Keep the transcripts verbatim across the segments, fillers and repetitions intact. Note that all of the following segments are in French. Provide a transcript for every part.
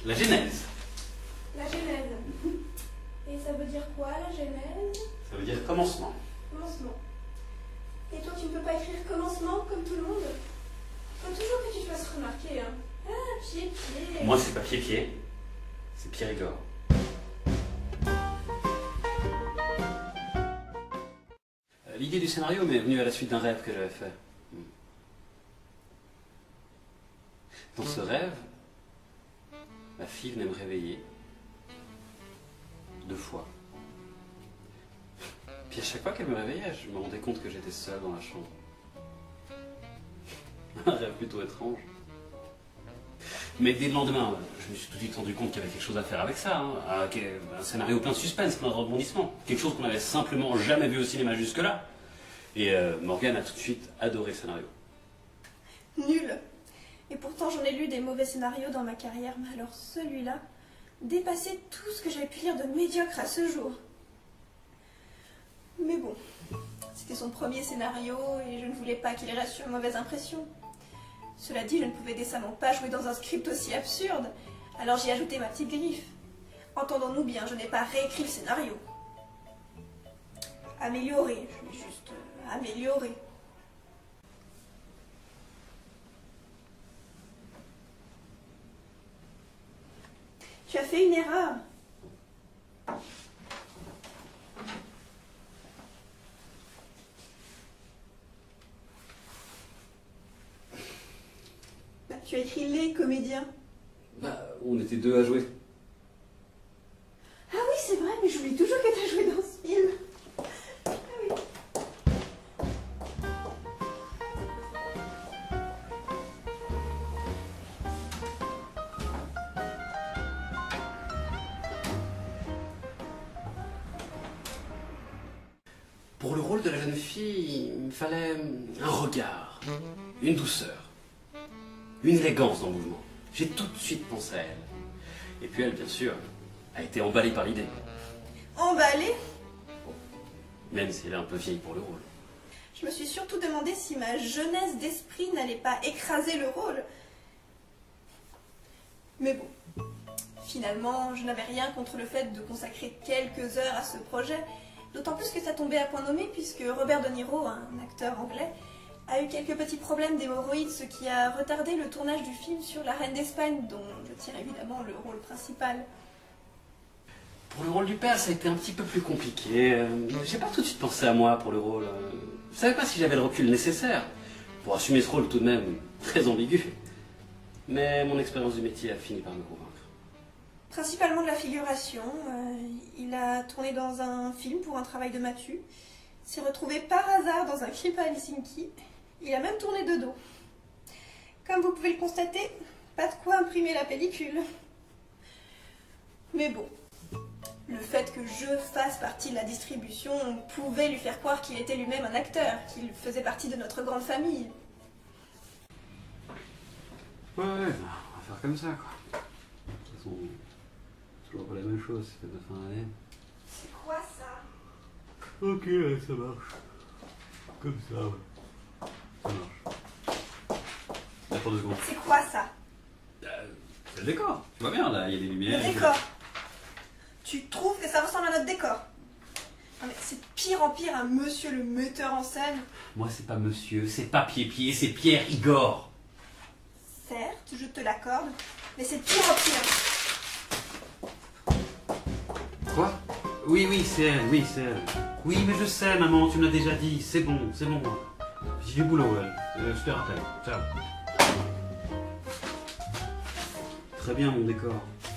La genèse. La genèse. Et ça veut dire quoi, la genèse? Ça veut dire commencement. Commencement. Et toi, tu ne peux pas écrire commencement comme tout le monde? Faut toujours que tu te fasses remarquer, hein. Ah, pied, pied. Moi, c'est pas pied-pied, c'est Pierre-Igor. L'idée du scénario m'est venue à la suite d'un rêve que j'avais fait. Dans ce rêve, ma fille venait me réveiller deux fois. Puis à chaque fois qu'elle me réveillait, je me rendais compte que j'étais seul dans la chambre. Un rêve plutôt étrange. Mais dès le lendemain, je me suis tout de suite rendu compte qu'il y avait quelque chose à faire avec ça. Hein. Un scénario plein de suspense, plein de rebondissements. Quelque chose qu'on n'avait simplement jamais vu au cinéma jusque-là. Et euh, Morgane a tout de suite adoré le scénario. Nul. Et pourtant j'en ai lu des mauvais scénarios dans ma carrière, mais alors celui-là dépassait tout ce que j'avais pu lire de médiocre à ce jour. Mais bon, c'était son premier scénario et je ne voulais pas qu'il reste sur une mauvaise impression. Cela dit, je ne pouvais décemment pas jouer dans un script aussi absurde, alors j'y ai ajouté ma petite griffe. Entendons-nous bien, je n'ai pas réécrit le scénario. Amélioré, je l'ai juste euh, amélioré. Tu as fait une erreur. Bah, tu as écrit les comédiens. Bah, on était deux à jouer. Ah oui, c'est vrai, mais j'oublie toujours que tu as joué dans ce film. Ah oui. Pour le rôle de la jeune fille, il me fallait un regard, une douceur, une élégance dans le mouvement. J'ai tout de suite pensé à elle. Et puis elle, bien sûr, a été emballée par l'idée. Emballée? Même si elle est un peu vieille pour le rôle. Je me suis surtout demandé si ma jeunesse d'esprit n'allait pas écraser le rôle. Mais bon, finalement, je n'avais rien contre le fait de consacrer quelques heures à ce projet. D'autant plus que ça tombait à point nommé puisque Robert De Niro, un acteur anglais, a eu quelques petits problèmes d'hémorroïdes, ce qui a retardé le tournage du film sur La Reine d'Espagne, dont je tiens évidemment le rôle principal. Pour le rôle du père, ça a été un petit peu plus compliqué. Euh, J'ai pas tout de suite pensé à moi pour le rôle. Euh, Je savais pas si j'avais le recul nécessaire pour assumer ce rôle tout de même très ambigu. Mais mon expérience du métier a fini par me convaincre. Principalement de la figuration. Euh, il a tourné dans un film pour un travail de maths. S'est retrouvé par hasard dans un clip à Helsinki. Il a même tourné de dos. Comme vous pouvez le constater, pas de quoi imprimer la pellicule. Mais bon, le fait que je fasse partie de la distribution pouvait lui faire croire qu'il était lui-même un acteur, qu'il faisait partie de notre grande famille. Ouais, ouais, bah, on va faire comme ça, quoi. De toute façon, c'est toujours pas la même chose, c'est de fin d'année. C'est quoi ça? Ok, ouais, ça marche. Comme ça, ouais. Ça marche. Attends deux secondes. C'est quoi ça? Euh, c'est le décor. Tu vois bien, là, il y a des lumières. Le décor. Tu trouves que ça ressemble à notre décor? Non mais c'est de pire en pire, un monsieur le metteur en scène. Moi, c'est pas monsieur, c'est pas Pied-Pied, c'est Pierre-Igor. Certes, je te l'accorde, mais c'est de pire en pire. Quoi? Oui, oui, c'est elle, oui, c'est elle. Oui, mais je sais, maman, tu me l'as déjà dit, c'est bon, c'est bon. J'ai du boulot, elle. Euh, je te rappelle. Ciao. Très bien, mon décor.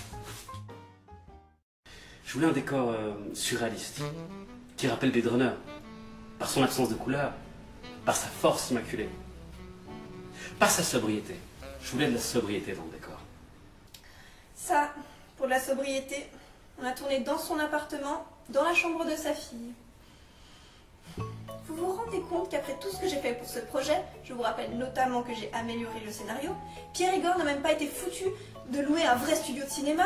Je voulais un décor euh, surréaliste, qui rappelle Blade Runner, par son absence de couleur, par sa force immaculée, par sa sobriété. Je voulais de la sobriété dans le décor. Ça, pour de la sobriété, on a tourné dans son appartement, dans la chambre de sa fille. Vous vous rendez compte qu'après tout ce que j'ai fait pour ce projet, je vous rappelle notamment que j'ai amélioré le scénario, Pierre-Igor n'a même pas été foutu de louer un vrai studio de cinéma.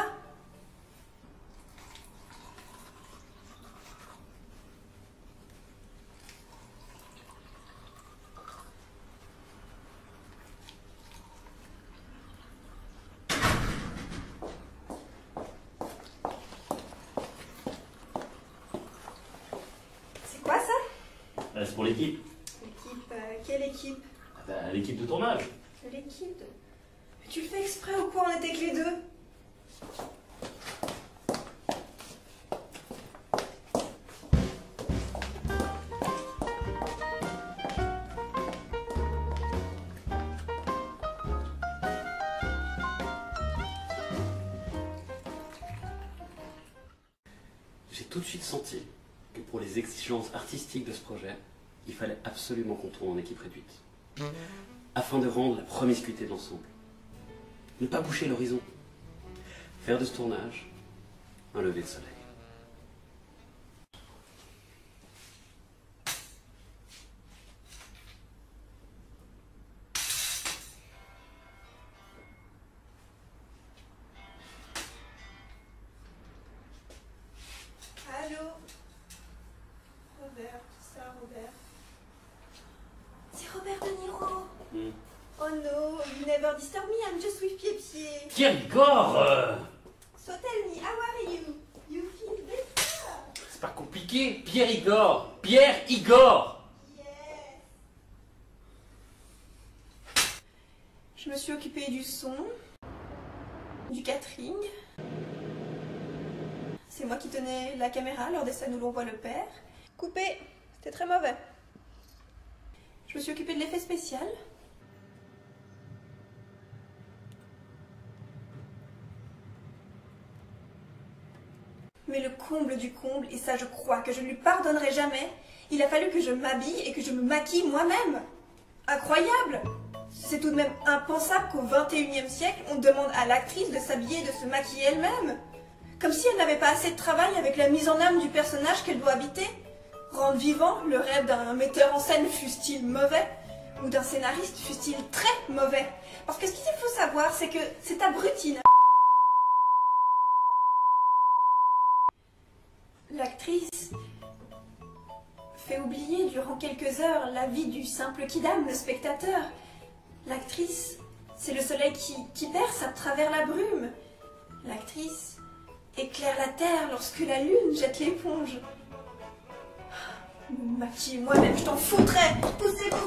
pour l'équipe. L'équipe, euh, quelle équipe? Ah bah, l'équipe de tournage. L'équipe de... Mais tu le fais exprès ou quoi? On était que les deux. J'ai tout de suite senti que pour les exigences artistiques de ce projet, il fallait absolument qu'on tourne en équipe réduite. Afin de rendre la promiscuité de l'ensemble. Ne pas boucher l'horizon. Faire de ce tournage un lever de soleil. Allô? Robert, c'est ça, Robert? C'est Robert De Niro. Hmm. Oh no, you never disturb me, I'm just with Pied-Pied. Pierre Igor euh... So tell me, how are you? You feel better? C'est pas compliqué. Pierre Igor. Pierre Igor. Yes. Je me suis occupée du son, du catering. C'est moi qui tenais la caméra lors des scènes où l'on voit le père. Coupé, c'était très mauvais. Je me suis occupée de l'effet spécial. Mais le comble du comble, et ça je crois que je ne lui pardonnerai jamais, il a fallu que je m'habille et que je me maquille moi-même. Incroyable! C'est tout de même impensable qu'au vingt et unième siècle, on demande à l'actrice de s'habiller et de se maquiller elle-même. Comme si elle n'avait pas assez de travail avec la mise en âme du personnage qu'elle doit habiter. Rendre vivant le rêve d'un metteur en scène fût-il mauvais, ou d'un scénariste fût-il très mauvais. Parce que ce qu'il faut savoir, c'est que c'est abruti. L'actrice fait oublier durant quelques heures la vie du simple kidam, le spectateur. L'actrice, c'est le soleil qui, qui perce à travers la brume. L'actrice éclaire la terre lorsque la lune jette l'éponge. Me maquiller moi-même, je t'en foutrais. Poussez-vous.